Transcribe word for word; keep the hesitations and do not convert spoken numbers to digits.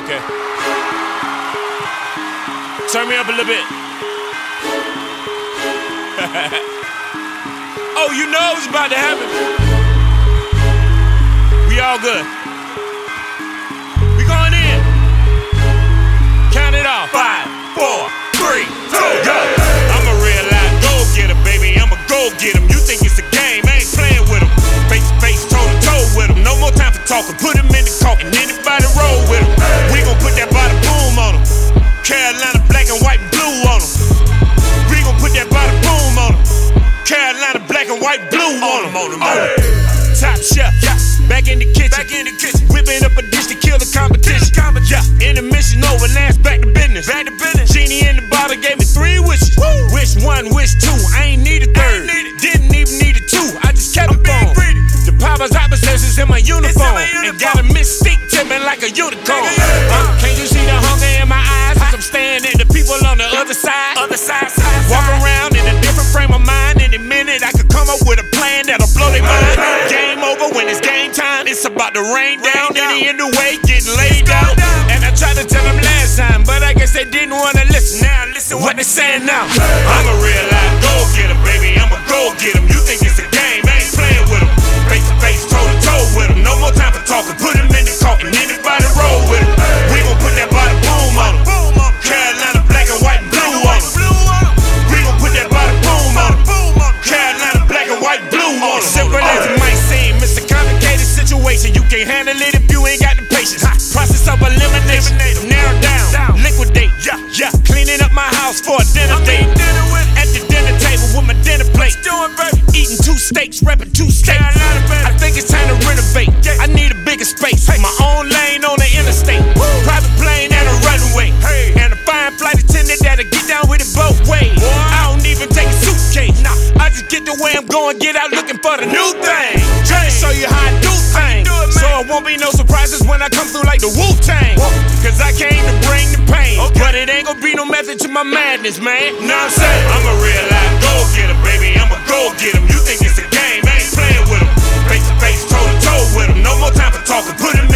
Okay. Turn me up a little bit. Oh, you know it's about to happen. We all good. We going in. Count it off. Five, four, three, two, go. I'm a real life go-getter, baby. I'm a go-getter. You think it's a game? I ain't playing with them. Face to face, toe to toe with them. No more time for talking. Put them in the coffin. Anybody roll with them. We gon' put that bada boom on them. Carolina black and white and blue on them. We gon' put that bada boom on them. Carolina black and white blue on them. On them. Top chef, yeah. Back in the kitchen, back in the kitchen, whipping up a dish to kill the competition. Yeah. Intermission over, last back to business. Back to business. Genie in the bottle gave me three wishes. Woo. Wish one, wish two. I ain't need a third. Need Didn't even need a two. I just kept I'm it on. The Papa's opposites is in my uniform, in my uniform. And got a mystique tipping like a unicorn. Uh, can't you see the hunger in my eyes as I'm staring at the people on the other side? Other side, side, Walk side. around in a different frame of mind. Any minute I could come up with a plan that'll blow their mind. Game over when it's game time. It's about to rain down. Any in the way getting laid out. And I tried to tell them last time, but I guess they didn't want to listen. Now listen what they saying now. I'm a real life go-getter, baby. I'm a go-getter. You think it's a game? I ain't playing with them. Face to face, toe to toe with them. No more time for talking. Put them in the coffin. Anybody roll with them. We gon' put that bada boom on them. Carolina black and white and blue on them. We gon' put that bada boom on them. Carolina black and white blue on them. Simple as it might seem, it's a complicated situation. You can't handle it if you ain't got the patience. Process of elimination, narrow down, liquidate. Yeah, yeah. Cleaning up my house for a dinner date. At the dinner table with my dinner plate. Eating two steaks, repping two steaks. I think it's time to renovate. I need a bigger space. My own lane on the interstate. Private plane and a runway. And a fine flight attendant that'll get down with it both ways. I don't even take a suitcase. I just get the way I'm going, get out looking for the new thing. Trying to show you how I do things. So it won't be no surprises when I come through like the Wu-Tang. Cause I came to bring the pain. But it ain't gonna be no method to my madness, man. Know what I'm saying? I'm a real life go-getter, baby. I'm a go-getter. You think it's a game? I ain't playing with them. Face to face, toe to toe with them. No more time for talking. Put them